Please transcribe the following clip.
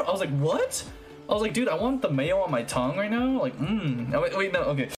I was like, what? I was like, dude, I want the mayo on my tongue right now. Like, wait, no, okay.